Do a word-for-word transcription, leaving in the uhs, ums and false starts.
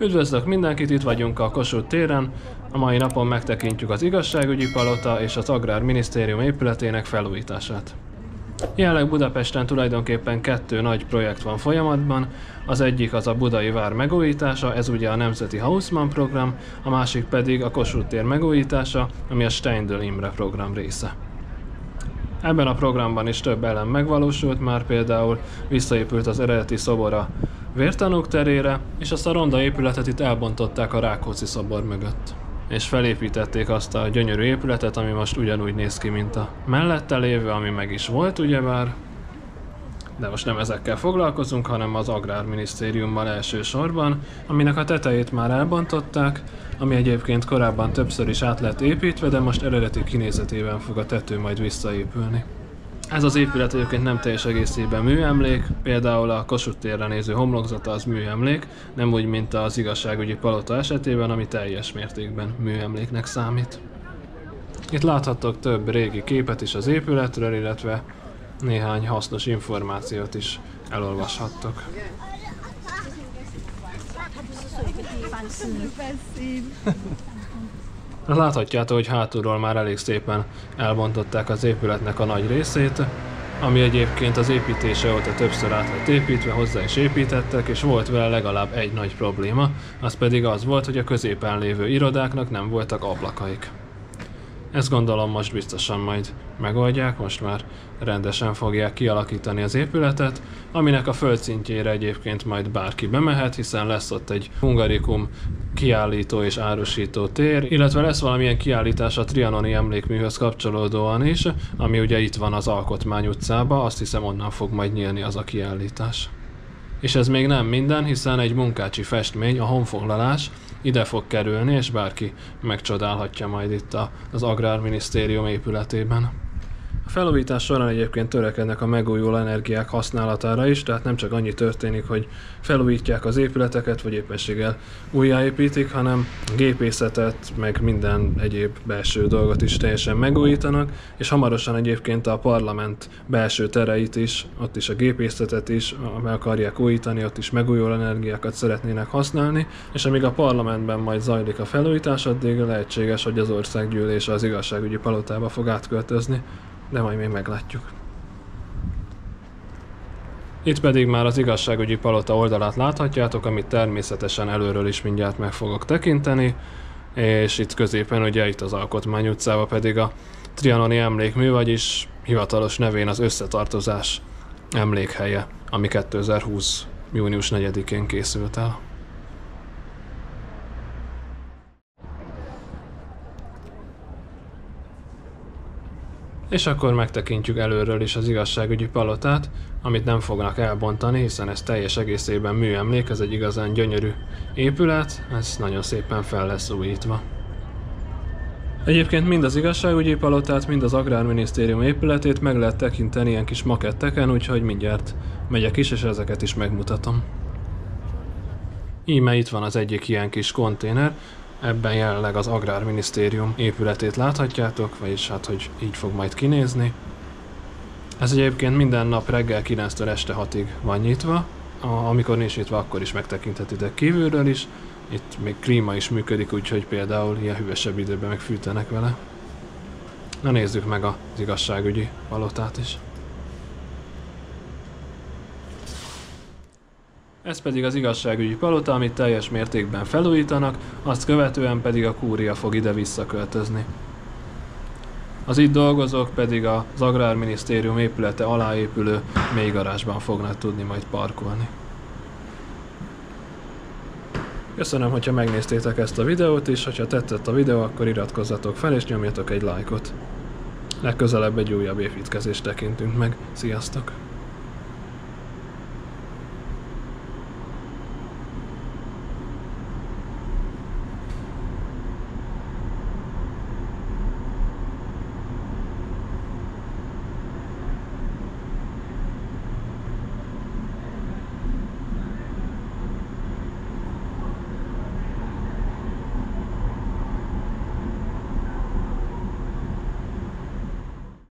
Üdvözlök mindenkit, itt vagyunk a Kossuth téren. A mai napon megtekintjük az Igazságügyi Palota és az Agrárminisztérium épületének felújítását. Jelenleg Budapesten tulajdonképpen kettő nagy projekt van folyamatban, az egyik az a Budai Vár megújítása, ez ugye a Nemzeti Haussmann program, a másik pedig a Kossuth tér megújítása, ami a Steindl Imre program része. Ebben a programban is több elem megvalósult, már például visszaépült az eredeti szobor a Vértanúk terére, és azt a ronda épületet itt elbontották a Rákóczi szobor mögött. És felépítették azt a gyönyörű épületet, ami most ugyanúgy néz ki, mint a mellette lévő, ami meg is volt ugyebár. De most nem ezekkel foglalkozunk, hanem az Agrárminisztériummal elsősorban, aminek a tetejét már elbontották, ami egyébként korábban többször is át lett építve, de most eredeti kinézetében fog a tető majd visszaépülni. Ez az épület egyébként nem teljes egészében műemlék, például a Kossuth térre néző homlokzata az műemlék, nem úgy, mint az Igazságügyi Palota esetében, ami teljes mértékben műemléknek számít. Itt láthattok több régi képet is az épületről, illetve néhány hasznos információt is elolvashattok. Láthatjátok, hogy hátulról már elég szépen elbontották az épületnek a nagy részét, ami egyébként az építése óta többször át lett építve, hozzá is építettek, és volt vele legalább egy nagy probléma, az pedig az volt, hogy a középen lévő irodáknak nem voltak ablakaik. Ezt gondolom most biztosan majd megoldják, most már rendesen fogják kialakítani az épületet, aminek a földszintjére egyébként majd bárki bemehet, hiszen lesz ott egy Hungarikum kiállító és árusító tér, illetve lesz valamilyen kiállítás a trianoni emlékműhöz kapcsolódóan is, ami ugye itt van az Alkotmány utcában, azt hiszem onnan fog majd nyílni az a kiállítás. És ez még nem minden, hiszen egy munkácsi festmény, a honfoglalás ide fog kerülni, és bárki megcsodálhatja majd itt az Agrárminisztérium épületében. A felújítás során egyébként törekednek a megújuló energiák használatára is, tehát nem csak annyi történik, hogy felújítják az épületeket, vagy éppenséggel újjáépítik, hanem gépészetet, meg minden egyéb belső dolgot is teljesen megújítanak, és hamarosan egyébként a parlament belső tereit is, ott is a gépészetet is meg akarják újítani, ott is megújuló energiákat szeretnének használni, és amíg a parlamentben majd zajlik a felújítás, addig lehetséges, hogy az Országgyűlés az Igazságügyi Palotába fog átköltözni. De majd még meglátjuk. Itt pedig már az Igazságügyi Palota oldalát láthatjátok, amit természetesen előről is mindjárt meg fogok tekinteni, és itt középen ugye itt az Alkotmány utcában pedig a trianoni emlékmű, vagyis hivatalos nevén az Összetartozás emlékhelye, ami kétezer-húsz. június negyedikén készült el. És akkor megtekintjük előről is az Igazságügyi Palotát, amit nem fognak elbontani, hiszen ez teljes egészében műemlék, ez egy igazán gyönyörű épület, ez nagyon szépen fel lesz újítva. Egyébként mind az Igazságügyi Palotát, mind az Agrárminisztérium épületét meg lehet tekinteni ilyen kis maketteken, úgyhogy mindjárt megyek is, és ezeket is megmutatom. Íme itt van az egyik ilyen kis konténer. Ebben jelenleg az Agrárminisztérium épületét láthatjátok, vagyis hát, hogy így fog majd kinézni. Ez egyébként minden nap reggel kilenctől este hatig van nyitva, amikor nincs nyitva, akkor is megtekinthetitek kívülről is. Itt még klíma is működik, úgyhogy például ilyen hűvösebb időben megfűtenek vele. Na nézzük meg az Igazságügyi Palotát is. Ez pedig az Igazságügyi Palota, amit teljes mértékben felújítanak, azt követően pedig a kúria fog ide visszaköltözni. Az itt dolgozók pedig az Agrárminisztérium épülete alá épülő mélygarázsban fognak tudni majd parkolni. Köszönöm, hogyha megnéztétek ezt a videót is, hogyha tetszett a videó, akkor iratkozzatok fel és nyomjatok egy lájkot. Legközelebb egy újabb építkezést tekintünk meg. Sziasztok!